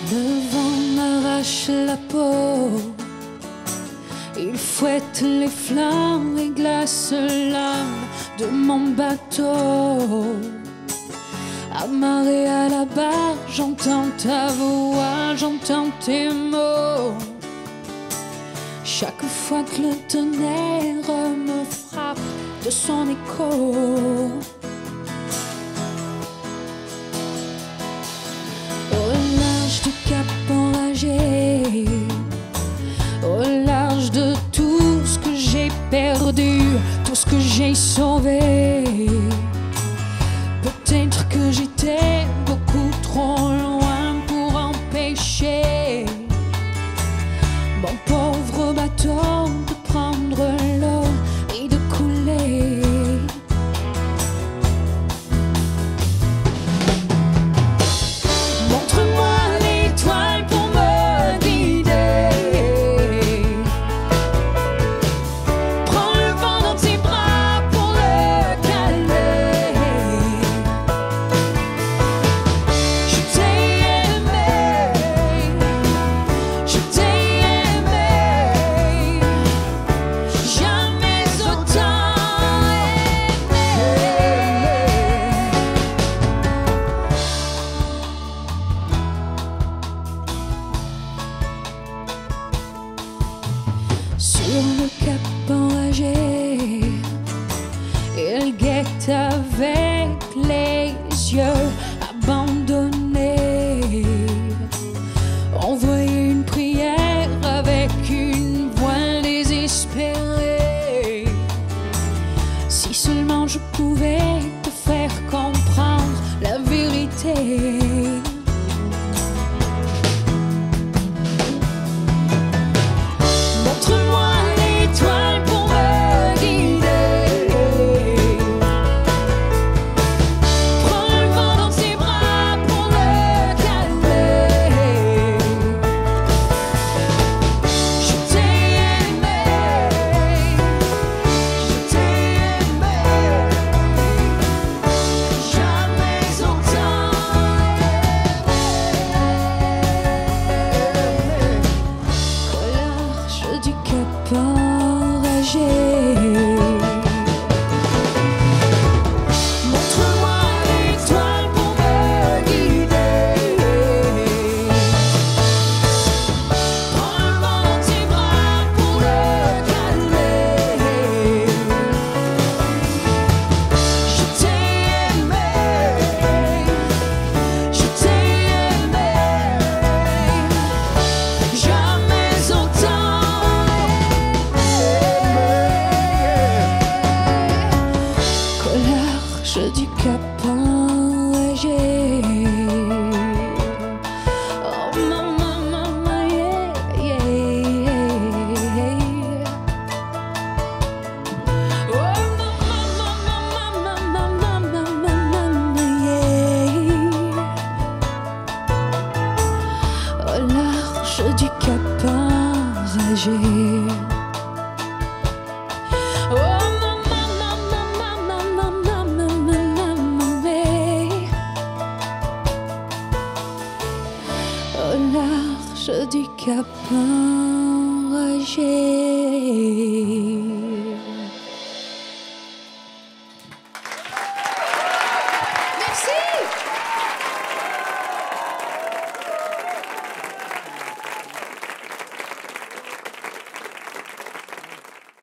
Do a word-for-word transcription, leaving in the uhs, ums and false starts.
Le vent m'arrache la peau, il fouette les flammes et glace l'âme de mon bateau. Amarré à la barre, j'entends ta voix, j'entends tes mots. Chaque fois que le tonnerre me frappe de son écho. Au large du cap enragé, au large de tout ce que j'ai perdu, tout ce que j'ai sauvé. Peut-être que j'étais beaucoup trop loin pour empêcher mon pauvre bateau de prendre l'eau et de couler. Montre-moi l'étoile pour me guider. Prends le vent dans tes bras pour le calmer. Je t'ai aimé, je t'ai aimé, jamais autant aimé. Sur le cap enragé, il guette avec les yeux abandonnés. Envoyer une prière avec une voix désespérée. Si seulement je pouvais te faire comprendre la vérité. Montre-moi l'étoile pour me guider. Prends le vent dans tes bras pour le calmer. Je t'ai aimé, je t'ai aimé, jamais autant aimé. Qu'au large du cap enragé, montre-moi l'étoile pour me guider. Prends le vent dans tes bras pour le calmer. Je t'ai aimé, je t'ai aimé, jamais autant aimé. Qu'au large du cap enragé. Oh maman, maman, yeah, yeah. Oh maman, maman, maman, maman, maman, yeah. Au large du cap enragé. Oh maman, maman, maman, maman, maman, maman. Au large du cap enragé.